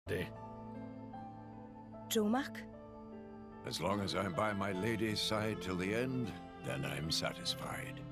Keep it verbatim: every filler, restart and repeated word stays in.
Dromarch? As long as I'm by my lady's side till the end, then I'm satisfied.